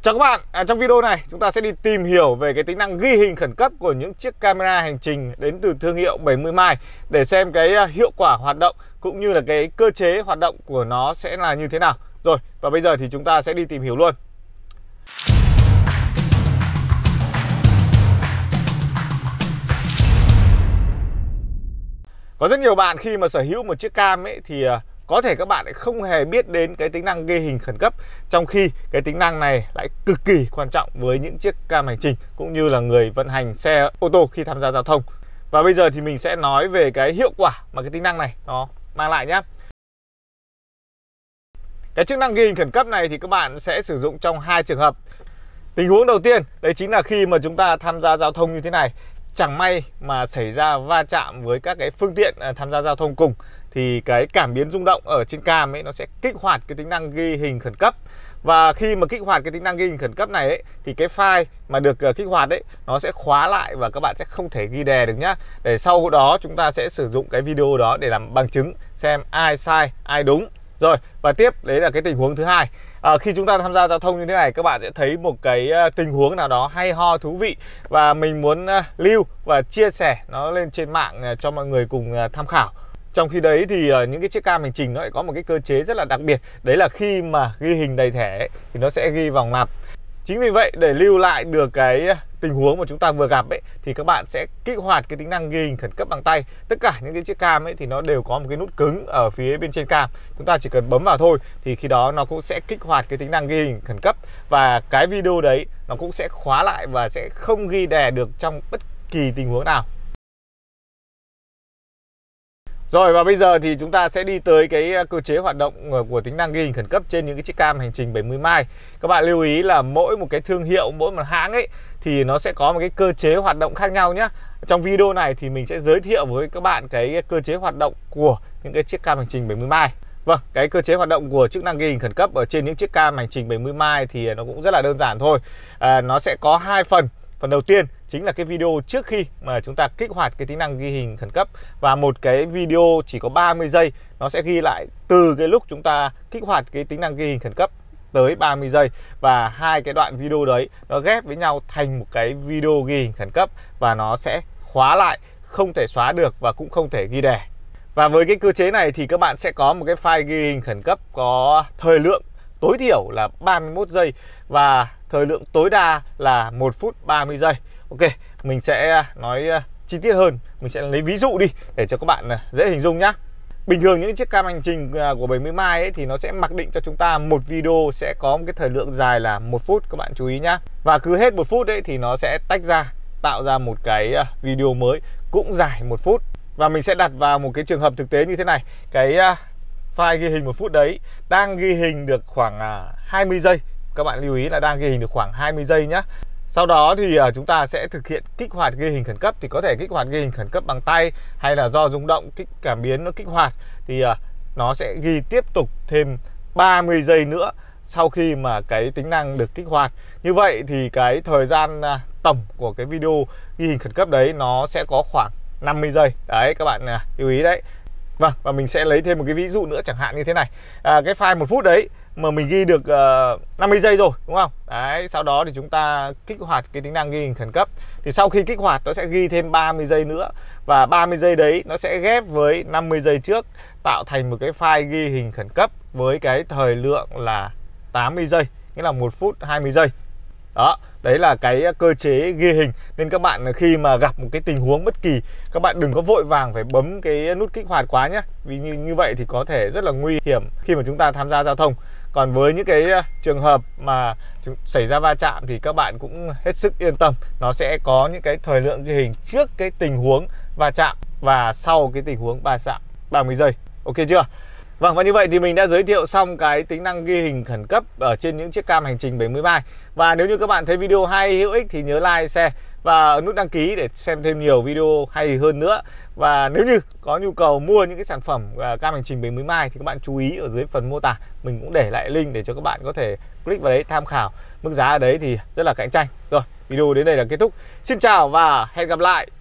Chào các bạn, trong video này chúng ta sẽ đi tìm hiểu về cái tính năng ghi hình khẩn cấp của những chiếc camera hành trình đến từ thương hiệu 70 Mai để xem cái hiệu quả hoạt động cũng như là cái cơ chế hoạt động của nó sẽ là như thế nào. Rồi, và bây giờ thì chúng ta sẽ đi tìm hiểu luôn. Có rất nhiều bạn khi mà sở hữu một chiếc cam ấy thì có thể các bạn lại không hề biết đến cái tính năng ghi hình khẩn cấp, trong khi cái tính năng này lại cực kỳ quan trọng với những chiếc cam hành trình cũng như là người vận hành xe ô tô khi tham gia giao thông. Và bây giờ thì mình sẽ nói về cái hiệu quả mà cái tính năng này nó mang lại nhé. Cái chức năng ghi hình khẩn cấp này thì các bạn sẽ sử dụng trong hai trường hợp. Tình huống đầu tiên đấy chính là khi mà chúng ta tham gia giao thông như thế này, chẳng may mà xảy ra va chạm với các cái phương tiện tham gia giao thông cùng, thì cái cảm biến rung động ở trên cam ấy nó sẽ kích hoạt cái tính năng ghi hình khẩn cấp. Và khi mà kích hoạt cái tính năng ghi hình khẩn cấp này ấy, thì cái file mà được kích hoạt ấy nó sẽ khóa lại và các bạn sẽ không thể ghi đè được nhá. Để sau đó chúng ta sẽ sử dụng cái video đó để làm bằng chứng xem ai sai ai đúng. Rồi, và tiếp đấy là cái tình huống thứ hai. Khi chúng ta tham gia giao thông như thế này, các bạn sẽ thấy một cái tình huống nào đó hay ho thú vị và mình muốn lưu và chia sẻ nó lên trên mạng cho mọi người cùng tham khảo. Trong khi đấy thì những cái chiếc cam hành trình nó lại có một cái cơ chế rất là đặc biệt. Đấy là khi mà ghi hình đầy thẻ ấy, thì nó sẽ ghi vào ngoặc. Chính vì vậy để lưu lại được cái tình huống mà chúng ta vừa gặp ấy, thì các bạn sẽ kích hoạt cái tính năng ghi hình khẩn cấp bằng tay. Tất cả những cái chiếc cam ấy thì nó đều có một cái nút cứng ở phía bên trên cam. Chúng ta chỉ cần bấm vào thôi thì khi đó nó cũng sẽ kích hoạt cái tính năng ghi hình khẩn cấp. Và cái video đấy nó cũng sẽ khóa lại và sẽ không ghi đè được trong bất kỳ tình huống nào. Rồi, và bây giờ thì chúng ta sẽ đi tới cái cơ chế hoạt động của tính năng ghi hình khẩn cấp trên những cái chiếc cam hành trình 70 Mai. Các bạn lưu ý là mỗi một cái thương hiệu, mỗi một hãng ấy thì nó sẽ có một cái cơ chế hoạt động khác nhau nhé. Trong video này thì mình sẽ giới thiệu với các bạn cái cơ chế hoạt động của những cái chiếc cam hành trình 70 Mai. Vâng, cái cơ chế hoạt động của chức năng ghi hình khẩn cấp ở trên những chiếc cam hành trình 70 Mai thì nó cũng rất là đơn giản thôi. Nó sẽ có hai phần. Phần đầu tiên chính là cái video trước khi mà chúng ta kích hoạt cái tính năng ghi hình khẩn cấp, và một cái video chỉ có 30 giây nó sẽ ghi lại từ cái lúc chúng ta kích hoạt cái tính năng ghi hình khẩn cấp tới 30 giây, và hai cái đoạn video đấy nó ghép với nhau thành một cái video ghi hình khẩn cấp và nó sẽ khóa lại, không thể xóa được và cũng không thể ghi đè. Và với cái cơ chế này thì các bạn sẽ có một cái file ghi hình khẩn cấp có thời lượng tối thiểu là 31 giây và thời lượng tối đa là 1 phút 30 giây. Ok, mình sẽ nói chi tiết hơn, mình sẽ lấy ví dụ đi để cho các bạn dễ hình dung nhá. Bình thường những chiếc cam hành trình của 70 Mai ấy thì nó sẽ mặc định cho chúng ta một video sẽ có một cái thời lượng dài là 1 phút, các bạn chú ý nhá. Và cứ hết 1 phút ấy thì nó sẽ tách ra, tạo ra một cái video mới cũng dài 1 phút. Và mình sẽ đặt vào một cái trường hợp thực tế như thế này. Cái file ghi hình 1 phút đấy đang ghi hình được khoảng 20 giây. Các bạn lưu ý là đang ghi hình được khoảng 20 giây nhé. Sau đó thì chúng ta sẽ thực hiện kích hoạt ghi hình khẩn cấp. Thì có thể kích hoạt ghi hình khẩn cấp bằng tay hay là do rung động cảm biến nó kích hoạt, thì nó sẽ ghi tiếp tục thêm 30 giây nữa sau khi mà cái tính năng được kích hoạt. Như vậy thì cái thời gian tổng của cái video ghi hình khẩn cấp đấy nó sẽ có khoảng 50 giây. Đấy, các bạn lưu ý đấy. Vâng, và mình sẽ lấy thêm một cái ví dụ nữa chẳng hạn như thế này. Cái file 1 phút đấy mà mình ghi được 50 giây rồi, đúng không? Đấy, sau đó thì chúng ta kích hoạt cái tính năng ghi hình khẩn cấp. Thì sau khi kích hoạt nó sẽ ghi thêm 30 giây nữa. Và 30 giây đấy nó sẽ ghép với 50 giây trước, tạo thành một cái file ghi hình khẩn cấp với cái thời lượng là 80 giây, nghĩa là 1 phút 20 giây. Đó, đấy là cái cơ chế ghi hình. Nên các bạn khi mà gặp một cái tình huống bất kỳ, các bạn đừng có vội vàng phải bấm cái nút kích hoạt quá nhé. Vì như vậy thì có thể rất là nguy hiểm khi mà chúng ta tham gia giao thông. Còn với những cái trường hợp mà xảy ra va chạm thì các bạn cũng hết sức yên tâm. Nó sẽ có những cái thời lượng ghi hình trước cái tình huống va chạm và sau cái tình huống va chạm 30 giây. Ok chưa? Vâng, và như vậy thì mình đã giới thiệu xong cái tính năng ghi hình khẩn cấp ở trên những chiếc cam hành trình 70 Mai. Và nếu như các bạn thấy video hay, hữu ích thì nhớ like, share và nút đăng ký để xem thêm nhiều video hay hơn nữa. Và nếu như có nhu cầu mua những cái sản phẩm cam hành trình 70 Mai thì các bạn chú ý ở dưới phần mô tả, mình cũng để lại link để cho các bạn có thể click vào đấy tham khảo. Mức giá ở đấy thì rất là cạnh tranh. Rồi, video đến đây là kết thúc. Xin chào và hẹn gặp lại.